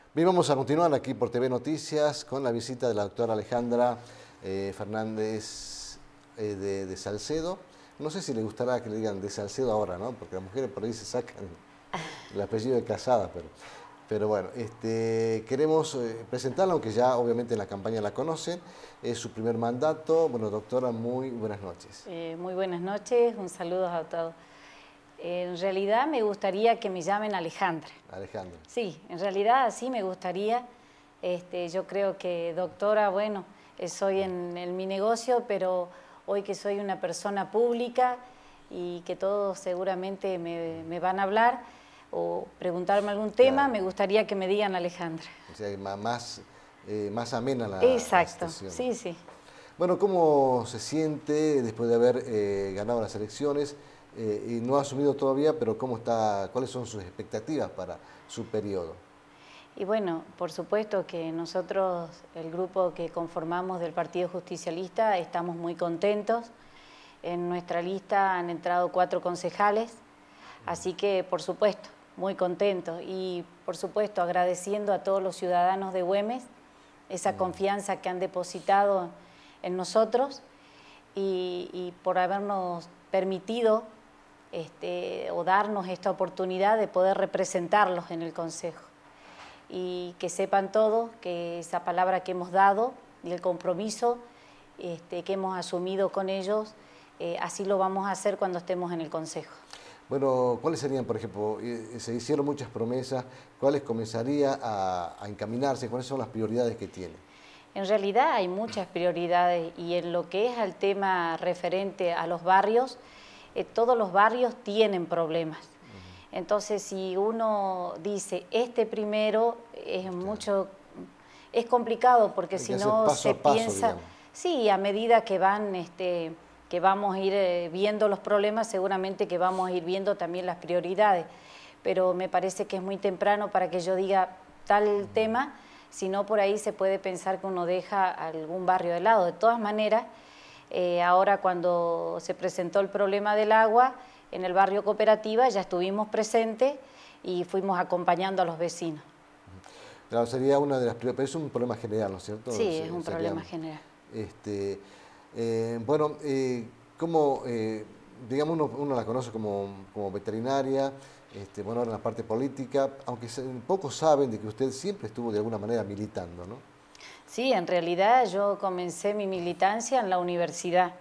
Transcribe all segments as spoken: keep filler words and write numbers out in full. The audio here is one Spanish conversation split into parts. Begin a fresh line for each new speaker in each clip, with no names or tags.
Bien, vamos a continuar aquí por T V Noticias con la visita de la doctora Alejandra eh, Fernández eh, de, de Salcedo. No sé si le gustará que le digan de Salcedo ahora, ¿no? Porque las mujeres por ahí se sacan el apellido de casada, pero, pero bueno, este, queremos eh, presentarla, aunque ya obviamente en la campaña la conocen. Es su primer mandato. Bueno, doctora, muy buenas noches.
Eh, muy buenas noches, un saludo a todos. En realidad me gustaría que me llamen Alejandra.
Alejandra.
Sí, en realidad sí me gustaría. Este, yo creo que doctora, bueno, soy en, en mi negocio, pero hoy que soy una persona pública y que todos seguramente me, me van a hablar o preguntarme algún tema,
Claro.
Me gustaría que me digan Alejandra.
O sea, más, eh, más amena la,
Exacto,
la situación.
sí, sí.
Bueno, ¿cómo se siente después de haber eh, ganado las elecciones eh, y no ha asumido todavía, pero cómo está, cuáles son sus expectativas para su periodo?
Y bueno, por supuesto que nosotros, el grupo que conformamos del Partido Justicialista, estamos muy contentos. En nuestra lista han entrado cuatro concejales, así que por supuesto, muy contentos. Y por supuesto agradeciendo a todos los ciudadanos de Güemes esa confianza que han depositado en nosotros y, y por habernos permitido este, o darnos esta oportunidad de poder representarlos en el Consejo. Y que sepan todos que esa palabra que hemos dado y el compromiso este, que hemos asumido con ellos, eh, así lo vamos a hacer cuando estemos en el Consejo.
Bueno, ¿cuáles serían, por ejemplo, se hicieron muchas promesas, cuáles comenzaría a, a encaminarse, cuáles son las prioridades que tiene?
En realidad hay muchas prioridades y en lo que es al tema referente a los barrios, eh, todos los barrios tienen problemas. Entonces, si uno dice este primero, es claro. mucho, es complicado porque si no se paso, piensa, digamos. Sí, a medida que van, este, que vamos a ir eh, viendo los problemas, seguramente que vamos a ir viendo también las prioridades. Pero me parece que es muy temprano para que yo diga tal uh-huh. tema, si no por ahí se puede pensar que uno deja algún barrio de lado. De todas maneras, eh, ahora cuando se presentó el problema del agua, en el barrio Cooperativa ya estuvimos presentes y fuimos acompañando a los vecinos.
Claro, sería una de las prioridades, pero es un problema general, ¿no es cierto?
Sí,
Se,
es un
sería,
problema general.
Este, eh, bueno, eh, como, eh, digamos, uno, uno la conoce como, como veterinaria, este, bueno, ahora en la parte política, aunque se, pocos saben de que usted siempre estuvo de alguna manera militando, ¿no?
Sí, en realidad yo comencé mi militancia en la universidad.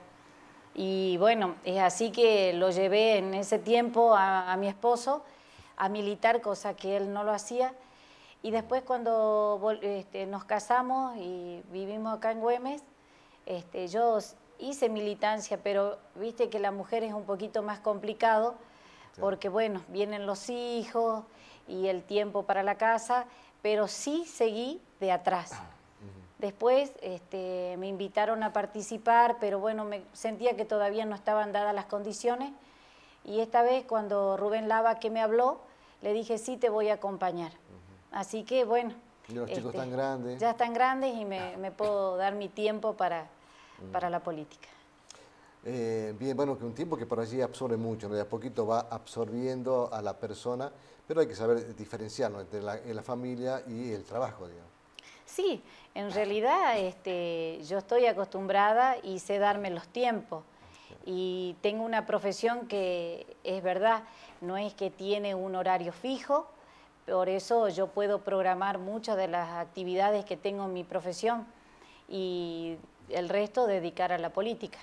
Y bueno, es así que lo llevé en ese tiempo a, a mi esposo a militar, cosa que él no lo hacía. Y después cuando este, nos casamos y vivimos acá en Güemes, este, yo hice militancia, pero viste que la mujer es un poquito más complicado, porque bueno, vienen los hijos y el tiempo para la casa, pero sí seguí de atrás. Después este, me invitaron a participar, pero bueno, me sentía que todavía no estaban dadas las condiciones. Y esta vez cuando Rubén Lava que me habló, le dije, sí, te voy a acompañar. Uh-huh. Así que bueno.
Y los
este,
chicos están grandes.
Ya están grandes y me, me puedo dar mi tiempo para, uh-huh. para la política.
Eh, bien, bueno, que un tiempo que por allí absorbe mucho, ¿no? De a poquito va absorbiendo a la persona, pero hay que saber diferenciar, ¿no? Entre la, la familia y el trabajo, digamos.
Sí, en realidad este, yo estoy acostumbrada y sé darme los tiempos y tengo una profesión que es verdad, no es que tiene un horario fijo, por eso yo puedo programar muchas de las actividades que tengo en mi profesión y el resto dedicar a la política.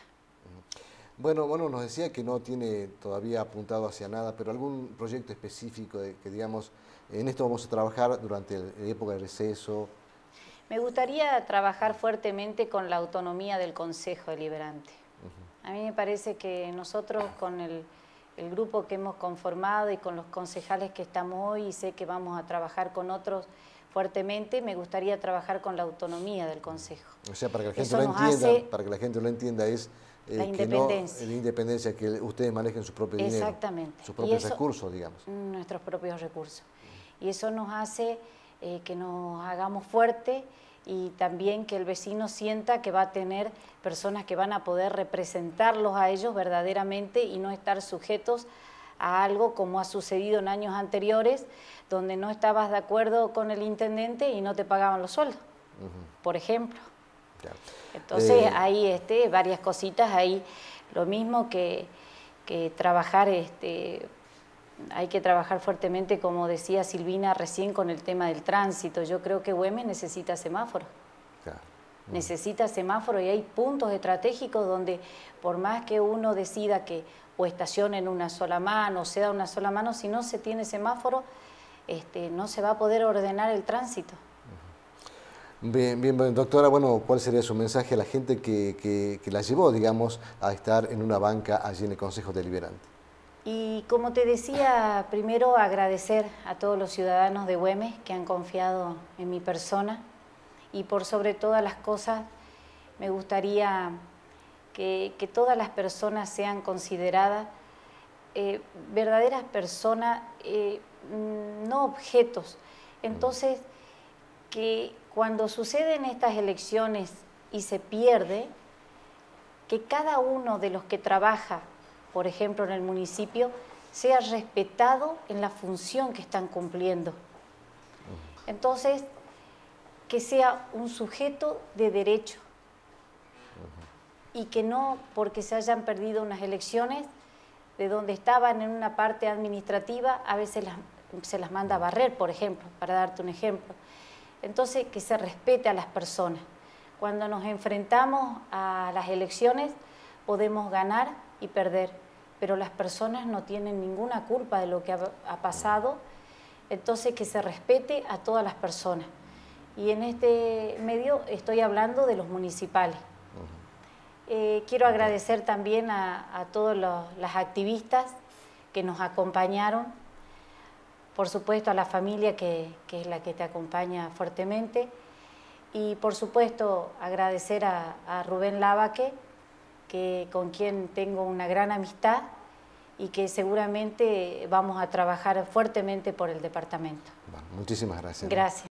Bueno, bueno, nos decía que no tiene todavía apuntado hacia nada, pero algún proyecto específico de, que digamos, en esto vamos a trabajar durante la época de receso.
Me gustaría trabajar fuertemente con la autonomía del Consejo Deliberante. Uh-huh. A mí me parece que nosotros con el, el grupo que hemos conformado y con los concejales que estamos hoy, y sé que vamos a trabajar con otros fuertemente, me gustaría trabajar con la autonomía del Consejo.
O sea, para que la gente lo entienda, para que la gente lo entienda es eh,
la independencia.
Que no, la independencia, que ustedes manejen su propio dinero.
Exactamente.
Sus propios
eso,
recursos, digamos.
Nuestros propios recursos. Y eso nos hace eh, que nos hagamos fuertes y también que el vecino sienta que va a tener personas que van a poder representarlos a ellos verdaderamente y no estar sujetos a algo como ha sucedido en años anteriores, donde no estabas de acuerdo con el intendente y no te pagaban los sueldos, uh-huh. por ejemplo. Claro. Entonces eh... hay este, varias cositas ahí, lo mismo que, que trabajar, este, hay que trabajar fuertemente, como decía Silvina recién, con el tema del tránsito. Yo creo que Güemes necesita semáforos. Claro. Uh-huh. Necesita semáforos y hay puntos estratégicos donde por más que uno decida que o estacione en una sola mano, o sea una sola mano, si no se tiene semáforo, este, no se va a poder ordenar el tránsito.
Bien, bien, doctora, bueno, ¿cuál sería su mensaje a la gente que, que, que la llevó, digamos, a estar en una banca allí en el Consejo Deliberante?
Y como te decía, primero agradecer a todos los ciudadanos de Güemes que han confiado en mi persona y por sobre todas las cosas me gustaría que, que todas las personas sean consideradas eh, verdaderas personas, eh, no objetos. Entonces, que cuando suceden estas elecciones y se pierde, que cada uno de los que trabaja, por ejemplo en el municipio, sea respetado en la función que están cumpliendo. Entonces, que sea un sujeto de derecho y que no, porque se hayan perdido unas elecciones, de donde estaban en una parte administrativa, a veces las, se las manda a barrer, por ejemplo, para darte un ejemplo. Entonces, que se respete a las personas. Cuando nos enfrentamos a las elecciones, podemos ganar y perder, pero las personas no tienen ninguna culpa de lo que ha, ha pasado, entonces que se respete a todas las personas. Y en este medio estoy hablando de los municipales. Eh, quiero agradecer también a, a todas las activistas que nos acompañaron, por supuesto a la familia que, que es la que te acompaña fuertemente, y por supuesto agradecer a, a Rubén Lavaque, que, con quien tengo una gran amistad y que seguramente vamos a trabajar fuertemente por el departamento.
Bueno, muchísimas gracias.
Gracias.